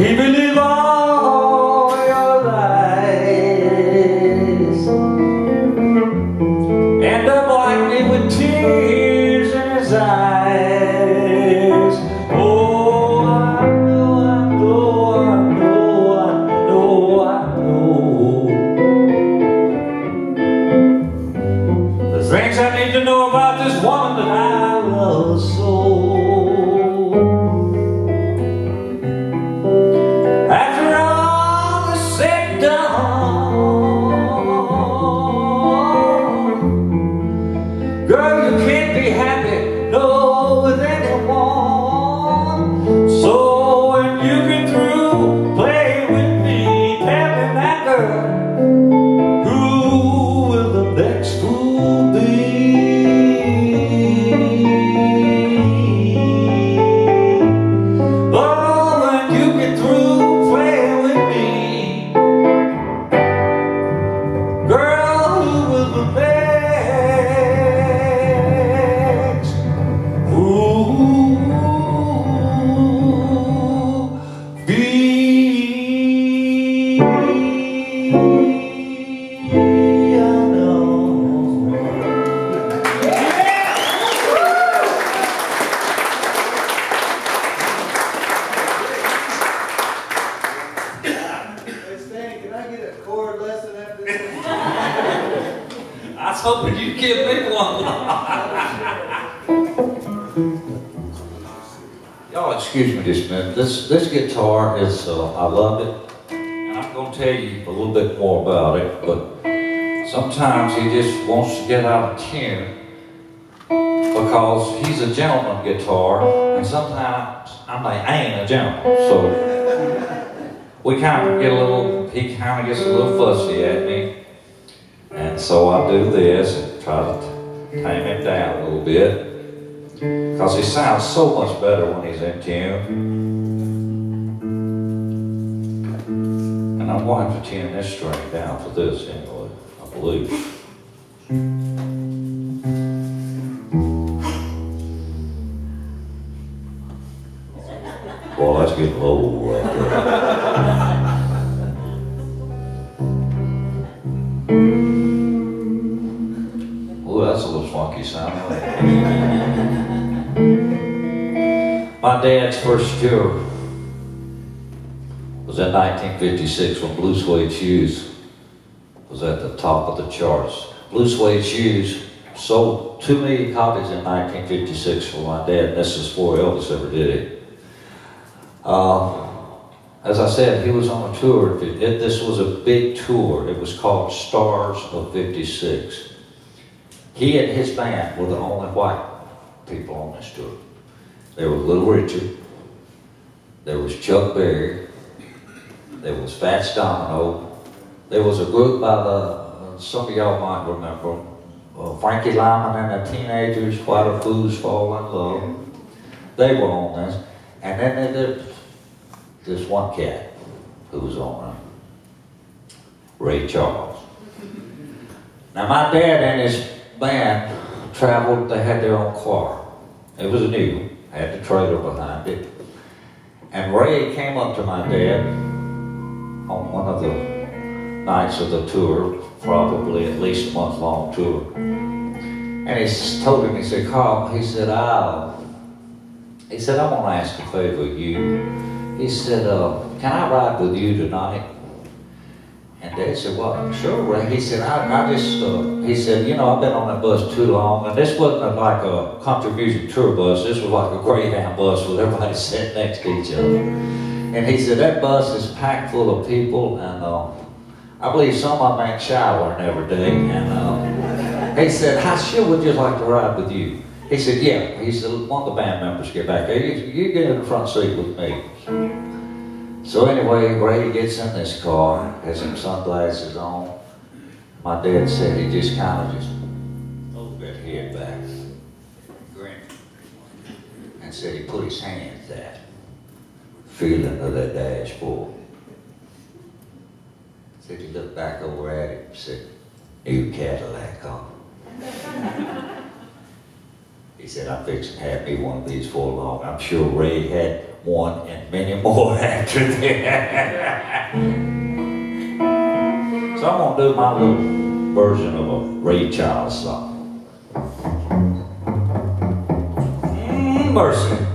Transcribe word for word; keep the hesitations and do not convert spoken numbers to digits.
He believed all your lies, end up like me with tears in his eyes. Oh, I know, I know, I know, I know, I know the things I need to know about this woman that I love so. Girl, you can't be happy, no, with anyone. So when you get through playing with me, tell me that girl, who will the next fool be? Oh, when you get through playing with me, girl, who will the next? I was hoping you'd give me one. Y'all excuse me just a minute. This, this guitar is, uh, I love it. And I'm going to tell you a little bit more about it. But sometimes he just wants to get out of tune because he's a gentleman guitar. And sometimes I'm like, I ain't a gentleman. So we kind of get a little, he kind of gets a little fussy at me. And so I do this and try to tame him down a little bit because he sounds so much better when he's in tune. And I'm going to tune this string down for this anyway, I believe. Well, that's getting low right there. Oh, that's a little funky sound. My dad's first tour was in nineteen fifty-six when Blue Suede Shoes was at the top of the charts. Blue Suede Shoes sold two million copies in nineteen fifty-six for my dad, and this is before Elvis ever did it. Uh, as I said, he was on a tour. It, it, this was a big tour. It was called Stars of fifty-six. He and his band were the only white people on this tour. There was Little Richard, there was Chuck Berry, there was Fats Domino, there was a group by the, uh, some of y'all might remember, uh, Frankie Lyman and the Teenagers, Why Do Fools Fall in Love. They were on this. And then there did this one cat who was on it, Ray Charles. Now my dad and his band traveled, they had their own car. It was new, had the trailer behind it. And Ray came up to my dad on one of the nights of the tour, probably at least a month long tour. And he told him, he said, Carl, he said, I'll, he said, I want to ask a favor of you. He said, uh, can I ride with you tonight? And Dad said, well, sure, Ray. He said, I, I just, uh, he said, you know, I've been on that bus too long, and this wasn't a, like a country music tour bus. This was like a Greyhound bus with everybody sitting next to each other. And he said, that bus is packed full of people, and uh, I believe some of them ain't showering every day. And uh, he said, I sure would just like to ride with you. He said, yeah. He said, one of the band members get back there. You, you get in the front seat with me. So anyway, Ray gets in this car, has some sunglasses on. My dad said he just kind of just moved his head back, grinned, and said he put his hands there, feeling of that dashboard. Said he looked back over at it and said, new Cadillac, huh? He said, I'm fixing to have me one of these for long. I'm sure Ray had one and many more after that. So I'm going to do my little version of a Ray Charles song. Mm, mercy.